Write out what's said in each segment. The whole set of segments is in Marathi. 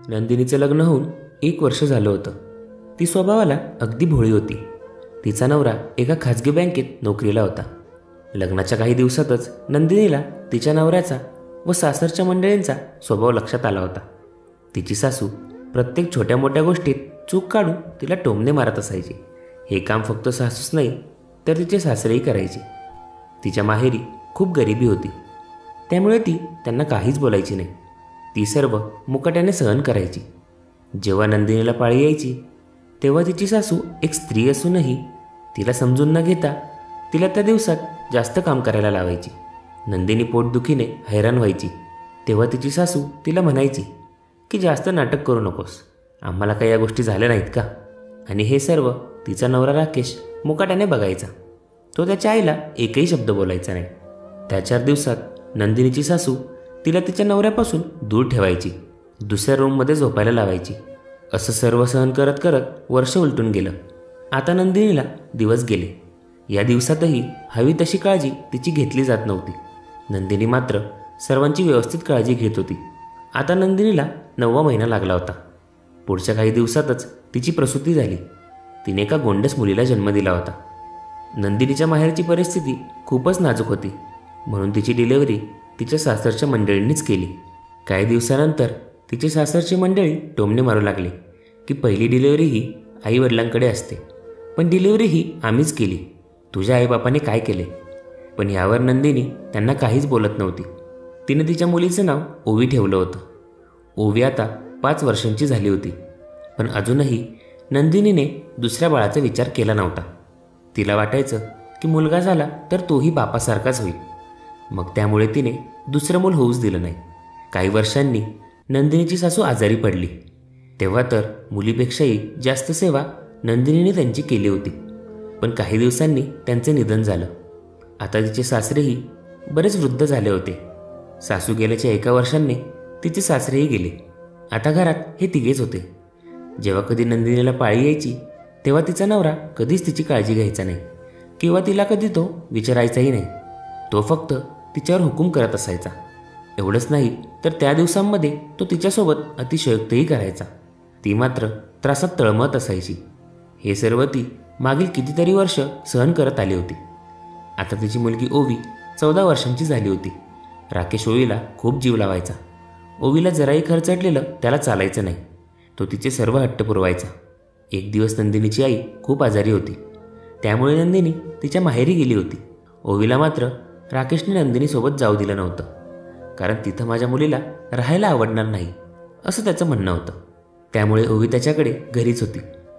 नंदिनीचं लग्न होऊन 1 वर्ष झालं होतं. ती स्वभावाला अगदी भोळी होती. तिचा नवरा एका खाजगी बँकेत नोकरीला होता. लग्नाच्या काही दिवसातच नंदिनीला तिच्या नवऱ्याचा व सासरच्या मंडळींचा स्वभाव लक्षात आला होता. तिची सासू प्रत्येक छोट्या मोठ्या गोष्टीत चूक काढून तिला टोमणे मारत असायची. हे काम फक्त सासूच नाही तर तिचे सासरेही करायचे. तिच्या माहेरी खूप गरिबी होती, त्यामुळे ती त्यांना काहीच बोलायची नाही. ती सर्व मुकाट्याने सहन करायची. जेव्हा नंदिनीला पाळी यायची तेव्हा तिची सासू एक स्त्री असूनही तिला समजून न घेता तिला त्या दिवसात जास्त काम करायला लावायची. नंदिनी पोटदुखीने हैराण व्हायची. तेव्हा तिची सासू तिला म्हणायची की जास्त नाटक करू नकोस, आम्हाला काही या गोष्टी झाल्या नाहीत का. आणि हे सर्व तिचा नवरा राकेश मुकाट्याने बघायचा. तो त्याच्या आईला एकही शब्द बोलायचा नाही. त्या 4 दिवसात नंदिनीची सासू तिला तिच्या नवऱ्यापासून दूर ठेवायची, दुसऱ्या रूममध्ये झोपायला लावायची. असं सर्व सहन करत करत वर्ष उलटून गेलं. आता नंदिनीला दिवस गेले. या दिवसातही हवी तशी काळजी तिची घेतली जात नव्हती. नंदिनी मात्र सर्वांची व्यवस्थित काळजी घेत होती. आता नंदिनीला 9वा महिना लागला होता. पुढच्या काही दिवसातच तिची प्रसूती झाली. तिने एका गोंडस मुलीला जन्म दिला होता. नंदिनीच्या माहेरची परिस्थिती खूपच नाजूक होती, म्हणून तिची डिलिव्हरी तिच्या सासरच्या मंडळींनीच केली. काही दिवसानंतर तिची सासरची मंडळी टोमणे मारू लागली की पहिली डिलिव्हरी ही आईवडिलांकडे असते, पण डिलिव्हरी ही आम्हीच केली, तुझ्या आईबापाने काय केले. पण यावर नंदिनी त्यांना काहीच बोलत नव्हती. तिने तिच्या मुलीचं नाव ओवी ठेवलं होतं. ओवी आता 5 वर्षांची झाली होती, पण अजूनही नंदिनीने दुसऱ्या बाळाचा विचार केला नव्हता. तिला वाटायचं की मुलगा झाला तर तोही बापासारखाच होईल. मग त्यामुळे तिने दुसरं मूल होऊच दिलं नाही. काही वर्षांनी नंदिनीची सासू आजारी पडली. तेव्हा तर मुलीपेक्षाही जास्त सेवा नंदिनीने त्यांची केली होती. पण काही दिवसांनी त्यांचे निधन झालं. आता तिचे सासरेही बरेच वृद्ध झाले होते. सासू गेल्याच्या 1 वर्षांनी तिचे सासरेही गेले. आता घरात हे तिघेच होते. जेव्हा कधी नंदिनीला पाळी यायची तेव्हा तिचा नवरा कधीच तिची काळजी घ्यायचा नाही किंवा तिला कधी तो विचारायचाही नाही. तो फक्त तिच्यावर हुकूम करत असायचा. एवढंच नाही तर त्या दिवसांमध्ये तो तिच्यासोबत अतिशयोक्तही करायचा. ती मात्र त्रासात तळमळत असायची. हे सर्व ती मागील कितीतरी वर्ष सहन करत आली होती. आता तिची मुलगी ओवी 14 वर्षांची झाली होती. राकेश ओवीला खूप जीव लावायचा. ओवीला जराही खर्चटलेलं त्याला चालायचं नाही. तो तिचे सर्व हट्ट पुरवायचा. एक दिवस नंदिनीची आई खूप आजारी होती, त्यामुळे नंदिनी तिच्या माहेरी गेली होती. ओवीला मात्र राकेशने नंदिनीसोबत जाऊ दिलं नव्हतं, कारण तिथं माझ्या मुलीला राहायला आवडणार नाही असं त्याचं म्हणणं होतं. त्यामुळे ओवी त्याच्याकडे घरीच होती.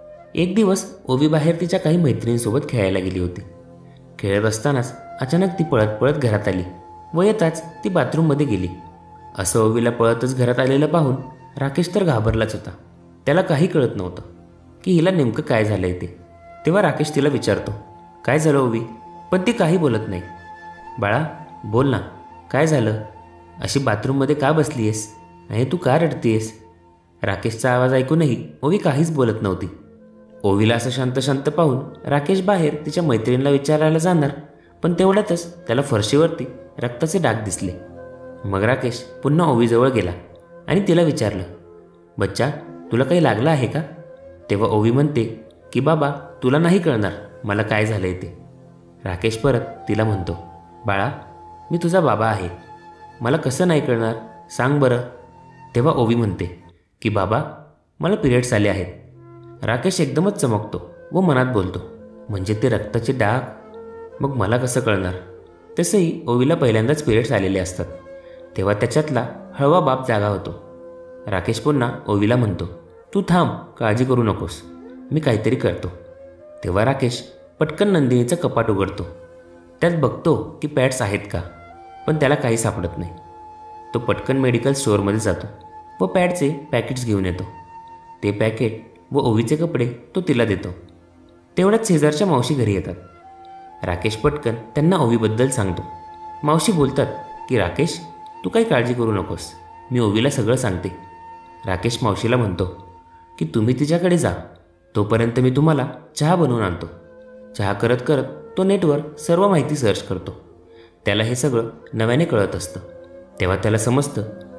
एक दिवस ओवी बाहेर तिच्या काही मैत्रिणींसोबत खेळायला गेली होती. खेळत असतानाच अचानक ती पळत पळत घरात आली व येताच ती बाथरूममध्ये गेली. असं ओवीला पळतच घरात आलेलं पाहून राकेश तर घाबरलाच होता. त्याला काही कळत नव्हतं की हिला नेमकं काय झालंय ते. तेव्हा राकेश तिला विचारतो, काय झालं ओवी? पण ती काही बोलत नाही. बाळा बोल ना, काय झालं? अशी बाथरूममध्ये का बसली आहेस आणि तू का रडतीयेस? राकेशचा आवाज ऐकूनही ओवी काहीच बोलत नव्हती. ओवीला असं शांत शांत पाहून राकेश बाहेर तिच्या मैत्रिणीला विचारायला जाणार, पण तेवढ्यातच त्याला फरशीवरती रक्ताचे डाग दिसले. मग राकेश पुन्हा ओवीजवळ गेला आणि तिला विचारलं, बच्चा तुला काही लागलं आहे का? तेव्हा ओवी म्हणते की बाबा तुला नाही कळणार मला काय झालंय ते. राकेश परत तिला म्हणतो, बाळा मी तुझा बाबा आहे, मला कसं नाही कळणार सांग बरं. तेव्हा ओवी म्हणते की बाबा मला पिरियड्स आले आहेत. राकेश एकदमच चमकतो व मनात बोलतो, म्हणजे ते रक्ताचे डाग? मग मला कसं कळणार? तसंही ओवीला पहिल्यांदाच पिरियड्स आलेले असतात. तेव्हा त्याच्यातला हळवा बाप जागा होतो. राकेश पुन्हा ओवीला म्हणतो, तू थांब, काळजी करू नकोस, मी काहीतरी करतो. तेव्हा राकेश पटकन नंदिनीचं कपाट उघडतो. त्यात बघतो की पॅड्स आहेत का, पण त्याला काही सापडत नाही. तो पटकन मेडिकल स्टोअरमध्ये जातो व पॅडचे पॅकेट्स घेऊन येतो. ते पॅकेट व ओवीचे कपडे तो तिला देतो. तेवढ्यात शेजारच्या मावशी घरी येतात. राकेश पटकन त्यांना ओवीबद्दल सांगतो. मावशी बोलतात की राकेश तू काही काळजी करू नकोस, मी ओवीला सगळं सांगते. राकेश मावशीला म्हणतो की तुम्ही तिच्याकडे जा, तोपर्यंत मी तुम्हाला चहा बनवून आणतो. चहा करत करत तो नेटवर सर्व माहिती सर्च करतो. त्याला हे सगळं नव्याने कळत असतं. तेव्हा त्याला समजतं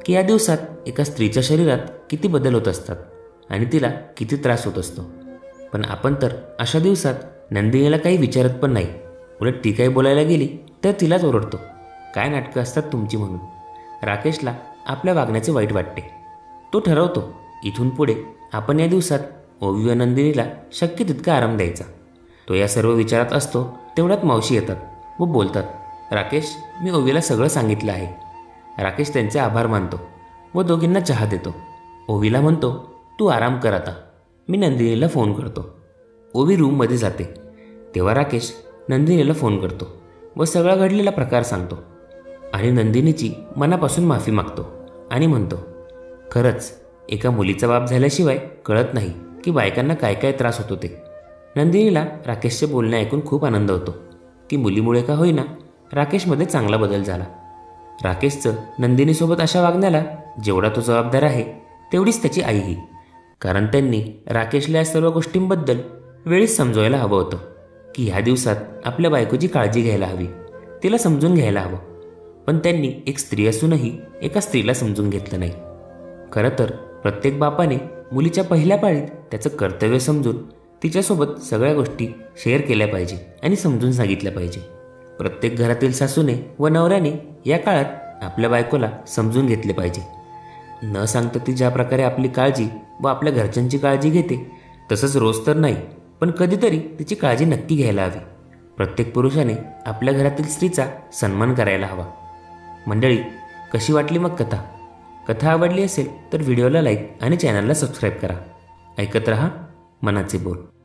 की या दिवसात एका स्त्रीच्या शरीरात किती बदल होत असतात आणि तिला किती त्रास होत असतो. पण आपण तर अशा दिवसात नंदिनीला काही विचारत पण नाही. उलट ती काही बोलायला गेली तर तिलाच ओरडतो. काय नाटकं असतात तुमची म्हणून. राकेशला आपल्या वागण्याचे वाईट वाटते. तो ठरवतो इथून पुढे आपण या दिवसात ओवी व नंदिनीला शक्य तितका आराम द्यायचा. तो या सर्व विचारात असतो तेवढ्यात मावशी येतात व बोलतात, राकेश, मी ओवीला सगळं सांगितलं आहे. राकेश त्यांचे आभार मानतो व दोघींना चहा देतो. ओवीला म्हणतो, तू आराम कर आता, मी नंदिनीला फोन करतो. ओवी रूममध्ये जाते तेव्हा राकेश नंदिनीला फोन करतो व सगळा घडलेला प्रकार सांगतो आणि नंदिनीची मनापासून माफी मागतो आणि म्हणतो, खरंच एका मुलीचा बाप झाल्याशिवाय कळत नाही की बायकांना काय काय त्रास होतो ते. नंदिनीला राकेशचे बोलणे ऐकून खूप आनंद होतो की मुलीमुळे का होईना राकेशमध्ये चांगला बदल झाला. राकेशचं नंदिनीसोबत अशा वागण्याला जेवढा तो जबाबदार आहे तेवढीच त्याची आईही. कारण त्यांनी राकेशला या सर्व गोष्टींबद्दल वेळीच समजवायला हवं होतं की ह्या दिवसात आपल्या बायकोची काळजी घ्यायला हवी, तिला समजून घ्यायला हवं. पण त्यांनी एक स्त्री असूनही एका स्त्रीला समजून घेतलं नाही. खरं तर प्रत्येक बापाने मुलीच्या पहिल्या पाळीत त्याचं कर्तव्य समजून तिच्यासोबत सगळ्या गोष्टी शेअर केल्या पाहिजे आणि समजून सांगितल्या पाहिजे. प्रत्येक घरातील सासूने व नवऱ्याने या काळात आपल्या बायकोला समजून घेतले पाहिजे. न सांगता ती ज्या प्रकारे आपली काळजी व आपल्या घरच्यांची काळजी घेते तसंच रोज तर नाही पण कधीतरी तिची काळजी नक्की घ्यायला हवी. प्रत्येक पुरुषाने आपल्या घरातील स्त्रीचा सन्मान करायला हवा. मंडळी, कशी वाटली मग कथा? कथा आवडली असेल तर व्हिडिओला लाईक आणि चॅनलला सबस्क्राईब करा. ऐकत रहा मनाचे बोल.